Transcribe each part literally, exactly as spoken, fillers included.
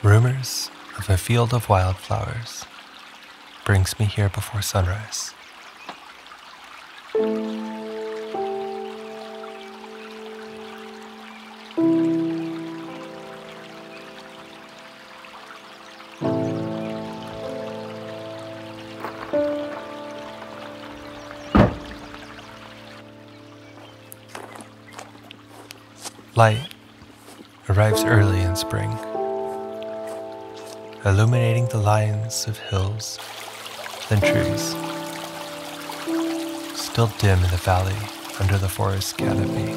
Rumors of a field of wildflowers brings me here before sunrise. Light arrives early in spring, illuminating the lines of hills and trees, still dim in the valley under the forest canopy.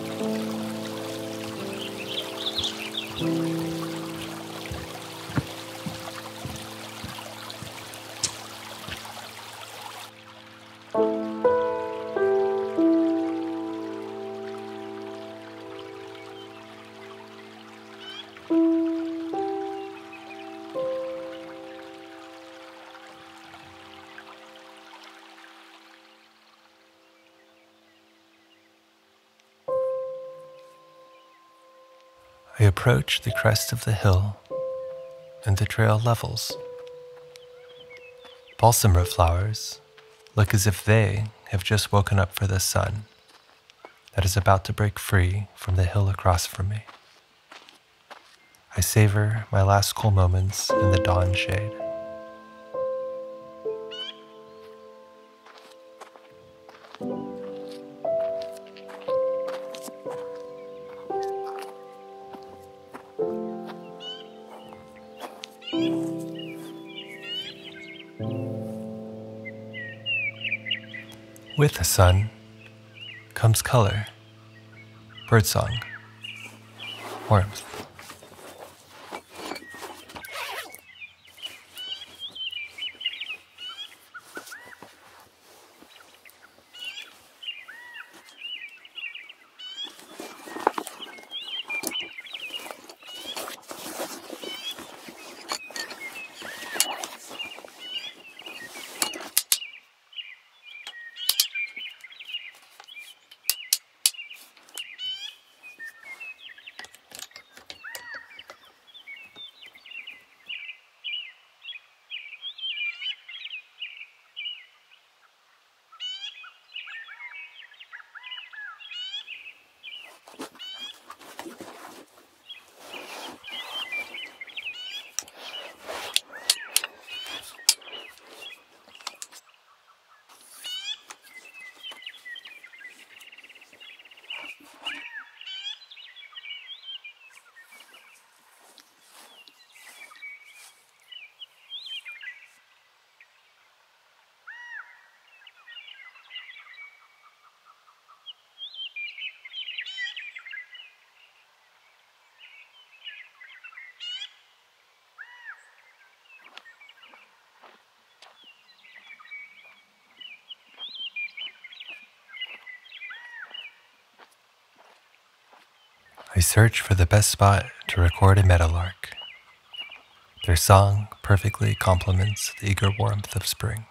I approach the crest of the hill, and the trail levels. Balsamroot flowers look as if they have just woken up for the sun that is about to break free from the hill across from me. I savor my last cool moments in the dawn shade. With the sun comes color, birdsong, warmth. I search for the best spot to record a meadowlark. Their song perfectly complements the eager warmth of spring.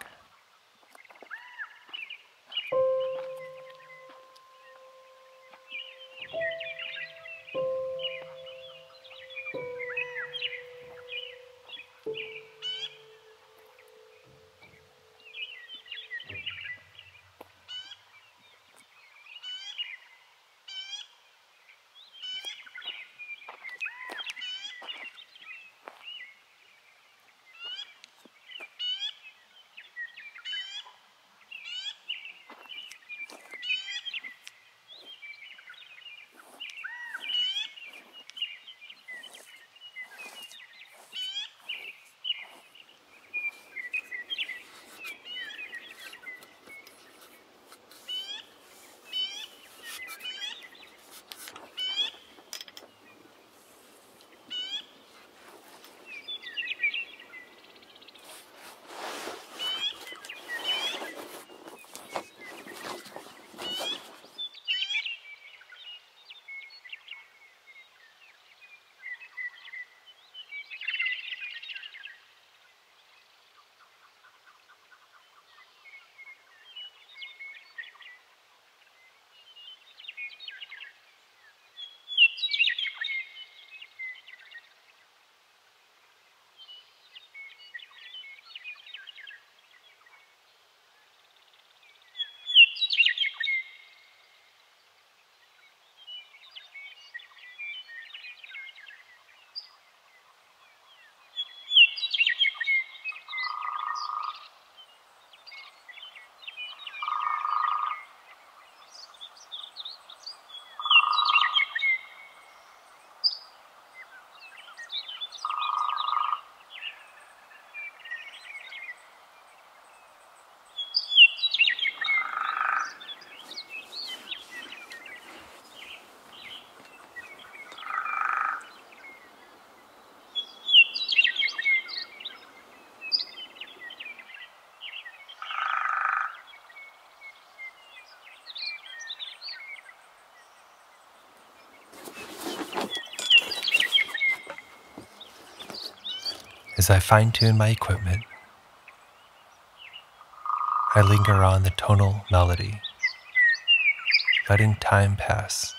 As I fine-tune my equipment, I linger on the tonal melody, letting time pass.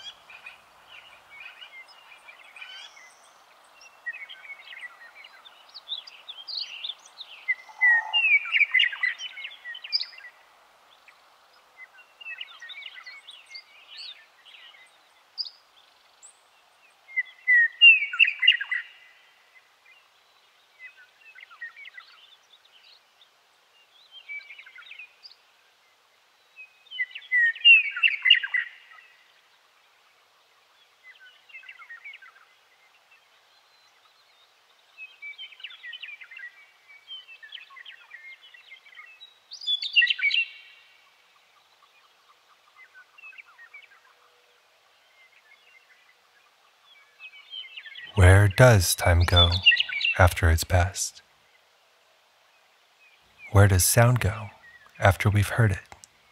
Where does time go after it's passed? Where does sound go after we've heard it?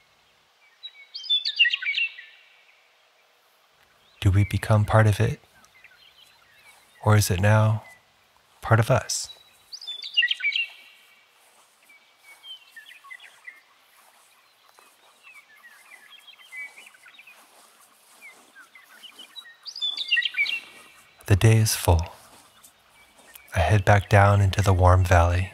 Do we become part of it? Or is it now part of us? The day is full. I head back down into the warm valley.